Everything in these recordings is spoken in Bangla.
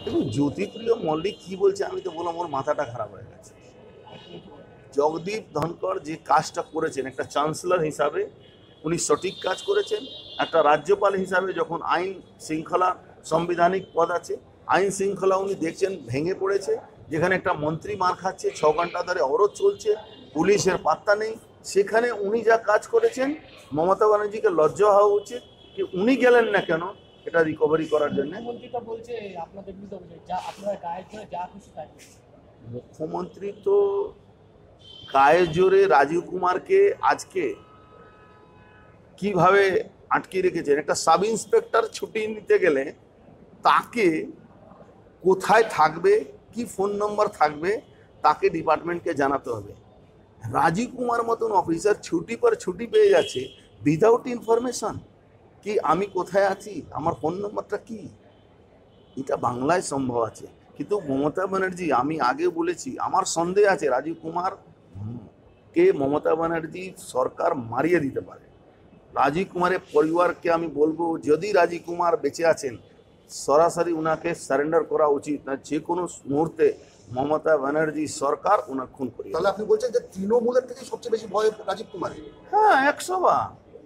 দেখুন জ্যোতিপ্রিয় মল্লিক কি বলছে আমি তো বললাম ওর মাথাটা খারাপ হয়ে গেছে। জগদীপ ধনকর যে কাজটা করেছেন একটা চ্যান্সেলর হিসাবে উনি সঠিক কাজ করেছেন। একটা রাজ্যপাল হিসাবে যখন আইন শৃঙ্খলা সাংবিধানিক পদ আছে, আইন শৃঙ্খলা উনি দেখছেন ভেঙে পড়েছে, যেখানে একটা মন্ত্রী মার খাচ্ছে, 6 ঘন্টা ধরে অবরোধ চলছে, পুলিশের পাত্তা নেই, সেখানে উনি যা কাজ করেছেন মমতা ব্যানার্জিকে লজ্জা হওয়া উচিত কি উনি গেলেন না কেন এটা রিকভারি করার জন্য। মুখ্যমন্ত্রী তো গায়ের জোরে রাজীব কুমারকে আজকে কিভাবে আটকে রেখেছেন। একটা সাব ইন্সপেক্টর ছুটি নিতে গেলে তাকে কোথায় থাকবে, কি ফোন নম্বর থাকবে, তাকে ডিপার্টমেন্টকে জানাতে হবে। রাজীব কুমার মতন অফিসার ছুটি পর ছুটি পেয়ে যাচ্ছে উইদাউট ইনফরমেশন কি আমি কোথায় আছি, আমার ফোন নম্বরটা কি। এটা বাংলায় সম্ভব আছে, কিন্তু মমতা ব্যানার্জি, আমি আগে বলেছি আমার সন্দেহ আছে রাজীব কুমার কে মমতা ব্যানার্জি সরকার মারিয়ে দিতে পারে। রাজীব কুমারের পরিবারকে আমি বলবো যদি রাজীব কুমার বেঁচে আছেন সরাসরি ওনাকে সারেন্ডার করা উচিত না, যে কোনো মুহূর্তে মমতা ব্যানার্জি সরকার ওনার খুন করি। তাহলে আপনি বলছেন যে তৃণমূলের থেকে সবচেয়ে বেশি ভয় রাজীব কুমারের? হ্যাঁ 100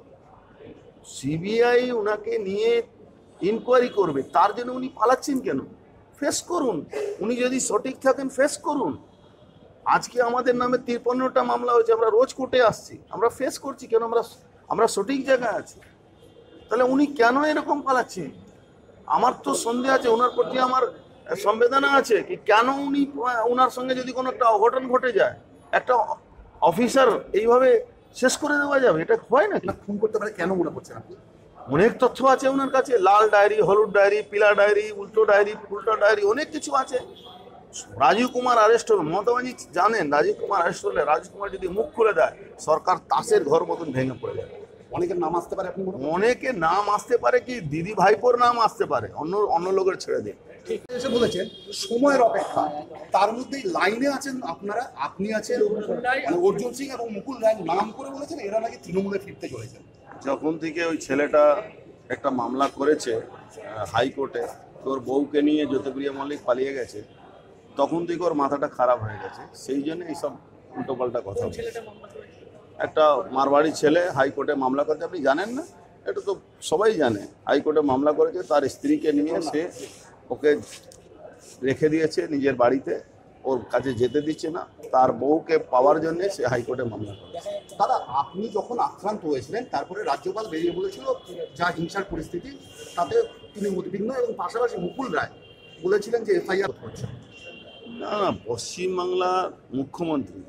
সিবিআই ওনাকে নিয়ে ইনকোয়ারি করবে, তার জন্য উনি পালাচ্ছেন কেন? ফেস করুন, উনি যদি সঠিক থাকেন ফেস করুন। আজকে আমাদের নামে 53টা মামলা হয়েছে, আমরা রোজ কোর্টে আসছি, আমরা ফেস করছি কেন? আমরা সঠিক জায়গায় আছি, তাহলে উনি কেন এরকম পালাচ্ছেন? আমার তো সন্দেহ আছে, ওনার প্রতি আমার সংবেদনা আছে কি কেন উনি, ওনার সঙ্গে যদি কোনো একটা অঘটন ঘটে যায় একটা অফিসার এইভাবে শেষ করে দেওয়া যাবে? এটা হয় নাকি? খুন করতে পারে কেন মনে করছেন আপনি? অনেক তথ্য আছে ওনার কাছে, লাল ডায়েরি, হলুদ ডায়েরি, পিলা ডায়েরি, উল্টো ডায়েরি, উল্টো ডায়েরি, অনেক কিছু আছে। রাজীব কুমার আরেস্ট হলো, মমতা ব্যানার্জি জানেন রাজীব কুমার আরেস্ট হলে রাজীব কুমার যদি মুখ খুলে দেয় সরকার তাসের ঘর মতন ভেঙে পড়ে যাবে। অনেকের নাম আসতে পারে, আপনি অনেকের নাম আসতে পারে কি দিদি ভাইপোর নাম আসতে পারে, অন্য লোকের ছেড়ে দিন। এসে বলেছেন সময়ের অপেক্ষা, তার মধ্যেই লাইনে আছেন আপনারা, আপনি আছেন, অর্জুন সিং এবং মুকুল রায় নাম করে বলেছেন এরা নাকি তৃণমূলে ফিরতে চলেছেন। যখন থেকে ওই ছেলেটা একটা মামলা করেছে হাইকোর্টে, তোর বউকে নিয়ে জ্যোতিপ্রিয় মল্লিক পালিয়ে গেছে, তখন থেকে ওর মাথাটা খারাপ হয়ে গেছে, সেই জন্য এইসব উল্টোপাল্টা কথা। একটা মারবাড়ি ছেলে হাইকোর্টে মামলা করেছে, আপনি জানেন না? এটা তো সবাই জানে, হাইকোর্টে মামলা করেছে, তার স্ত্রীকে নিয়ে সে ওকে রেখে দিয়েছে নিজের বাড়িতে, ওর কাছে যেতে দিচ্ছে না, তার বউকে পাওয়ার জন্য সে হাইকোর্টে মামলা করেছে। দাদা আপনি যখন আক্রান্ত হয়েছিলেন তারপরে রাজ্যপাল বেরিয়ে বলেছিল যা হিংসার পরিস্থিতি তাতে তিনি উদ্বিগ্ন, এবং পাশাপাশি মুকুল রায় বলেছিলেন যে এফআইআর হচ্ছে। না না, পশ্চিমবাংলার মুখ্যমন্ত্রী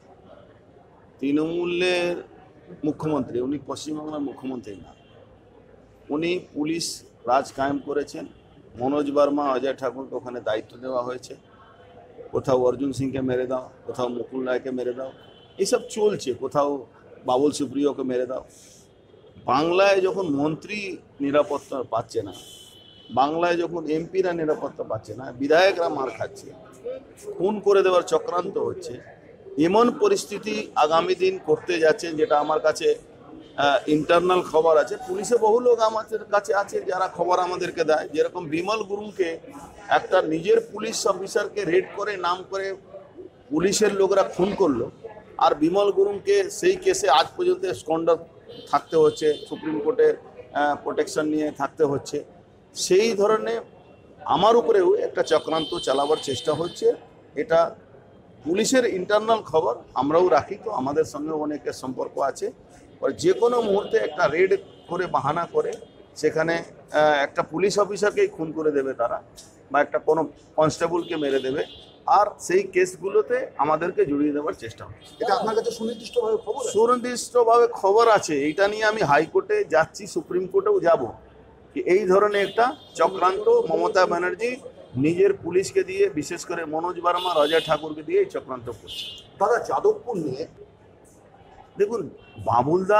তৃণমূলের মুখ্যমন্ত্রী, উনি পশ্চিমবাংলার মুখ্যমন্ত্রী না, উনি পুলিশ রাজ কায়েম করেছেন। মনোজ বর্মা, অজয় ঠাকুরকে ওখানে দায়িত্ব দেওয়া হয়েছে, কোথাও অর্জুন সিংকে মেরে দাও, কোথাও মুকুল রায়কে মেরে দাও, এইসব চলছে, কোথাও বাবুল সুপ্রিয়কে মেরে দাও। বাংলায় যখন মন্ত্রী নিরাপত্তা পাচ্ছে না, বাংলায় যখন এমপিরা নিরাপত্তা পাচ্ছে না, বিধায়করা মার খাচ্ছে, খুন করে দেওয়ার চক্রান্ত হচ্ছে, এমন পরিস্থিতি আগামী দিন করতে যাচ্ছেন, যেটা আমার কাছে ইন্টারনাল খবর আছে। পুলিশে বহু লোক আমাদের কাছে আছে যারা খবর আমাদেরকে দেয়, যেরকম বিমল গুরুংকে একটা নিজের পুলিশ অফিসারকে রেড করে নাম করে পুলিশের লোকরা খুন করলো, আর বিমল গুরুংকে সেই কেসে আজ পর্যন্ত স্কন্ডার থাকতে হচ্ছে, সুপ্রিম কোর্টের প্রোটেকশন নিয়ে থাকতে হচ্ছে। সেই ধরনের আমার উপরেও একটা চক্রান্ত চালাবার চেষ্টা হচ্ছে। এটা পুলিশের ইন্টারনাল খবর, আমরাও রাখি, তো আমাদের সঙ্গে অনেকের সম্পর্ক আছে। যে কোনো মুহূর্তে একটা রেড করে বাহানা করে সেখানে একটা পুলিশ অফিসারকেই খুন করে দেবে তারা, বা একটা কোনো কনস্টেবলকে মেরে দেবে, আর সেই কেসগুলোতে আমাদেরকে জড়িয়ে দেওয়ার চেষ্টা হচ্ছে। এটা আপনার কাছে সুনির্দিষ্টভাবে খবর? সুনির্দিষ্টভাবে খবর আছে, এটা নিয়ে আমি হাইকোর্টে যাচ্ছি, সুপ্রিম কোর্টেও যাব, কি এই ধরনের একটা চক্রান্ত মমতা ব্যানার্জি নিজের পুলিশকে দিয়ে, বিশেষ করে মনোজ বর্মা, অজয় ঠাকুরকে দিয়ে এই চক্রান্ত করছে। দাদা যাদবপুর নিয়ে দেখুন, বাবুলদা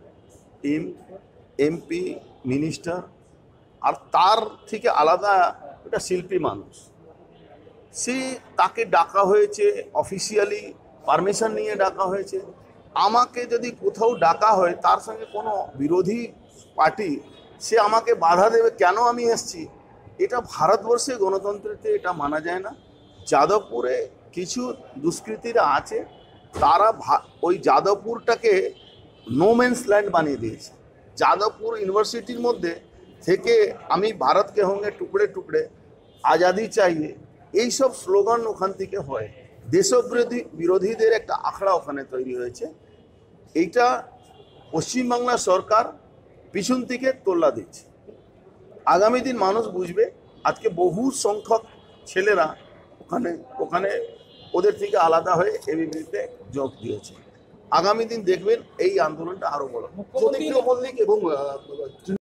এমপি মিনিস্টার, আর তার থেকে আলাদা একটা শিল্পী মানুষ, সে তাকে ডাকা হয়েছে অফিসিয়ালি, পারমিশন নিয়ে ডাকা হয়েছে। আমাকে যদি কোথাও ডাকা হয়, তার সঙ্গে কোনো বিরোধী পার্টি সে আমাকে বাধা দেবে কেন আমি এসছি, এটা ভারতবর্ষে গণতন্ত্রেতে এটা মানা যায় না। যাদবপুরে কিছু দুষ্কৃতীরা আছে, তারা ওই যাদবপুরটাকে নোম্যান্স ল্যান্ড বানিয়ে দিয়েছে। যাদবপুর ইউনিভার্সিটির মধ্যে থেকে আমি ভারতকে হোঙ্গে টুকরে টুকরে, আজাদি চাইয়ে, এইসব স্লোগান ওখান থেকে হয়। বিরোধীদের একটা আখড়া ওখানে তৈরি হয়েছে। এইটা পশ্চিমবাংলা সরকার পিছন থেকে তোল্লা দিচ্ছে। আগামী দিন মানুষ বুঝবে। আজকে বহু সংখ্যক ছেলেরা ওখানে ওখানে ওদের থেকে আলাদা হয়ে এবিভিতে যোগ দিয়েছে। আগামী দিন দেখবেন এই আন্দোলনটা আরো বড়। জ্যোতিপ্রিয় মল্লিক এবং